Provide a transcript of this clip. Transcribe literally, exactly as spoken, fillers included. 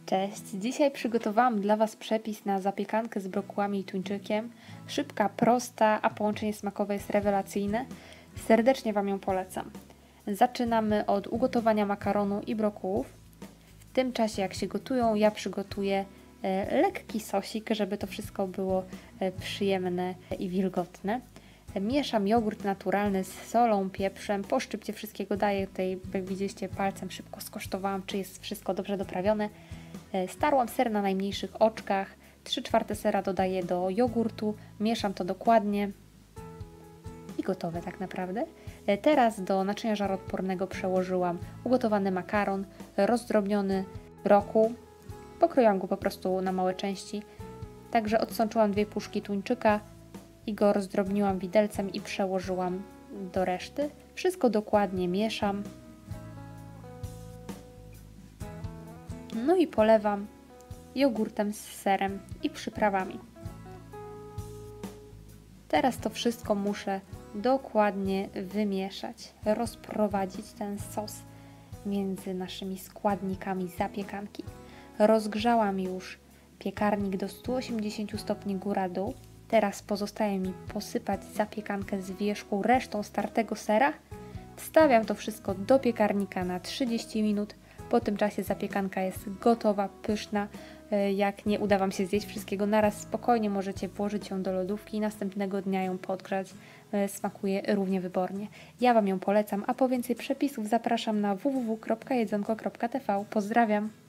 Cześć! Dzisiaj przygotowałam dla Was przepis na zapiekankę z brokułami i tuńczykiem. Szybka, prosta, a połączenie smakowe jest rewelacyjne. Serdecznie Wam ją polecam. Zaczynamy od ugotowania makaronu i brokułów. W tym czasie, jak się gotują, ja przygotuję e, lekki sosik, żeby to wszystko było e, przyjemne i wilgotne. Mieszam jogurt naturalny z solą, pieprzem, po szczypcie wszystkiego daję. Tutaj, jak widzieliście, palcem szybko skosztowałam, czy jest wszystko dobrze doprawione. Starłam ser na najmniejszych oczkach, trzy czwarte sera dodaję do jogurtu, mieszam to dokładnie i gotowe tak naprawdę. Teraz do naczynia żaroodpornego przełożyłam ugotowany makaron, rozdrobniony brokuł, pokroiłam go po prostu na małe części, także odsączyłam dwie puszki tuńczyka i go rozdrobniłam widelcem i przełożyłam do reszty. Wszystko dokładnie mieszam. No i polewam jogurtem z serem i przyprawami. Teraz to wszystko muszę dokładnie wymieszać, rozprowadzić ten sos między naszymi składnikami zapiekanki. Rozgrzałam już piekarnik do stu osiemdziesięciu stopni góra-dół. Teraz pozostaje mi posypać zapiekankę z wierzchu resztą startego sera. Wstawiam to wszystko do piekarnika na trzydzieści minut. Po tym czasie zapiekanka jest gotowa, pyszna. Jak nie uda Wam się zjeść wszystkiego naraz, spokojnie możecie włożyć ją do lodówki i następnego dnia ją podgrzać. Smakuje równie wybornie. Ja Wam ją polecam, a po więcej przepisów zapraszam na w w w kropka jedzonko kropka t v. Pozdrawiam!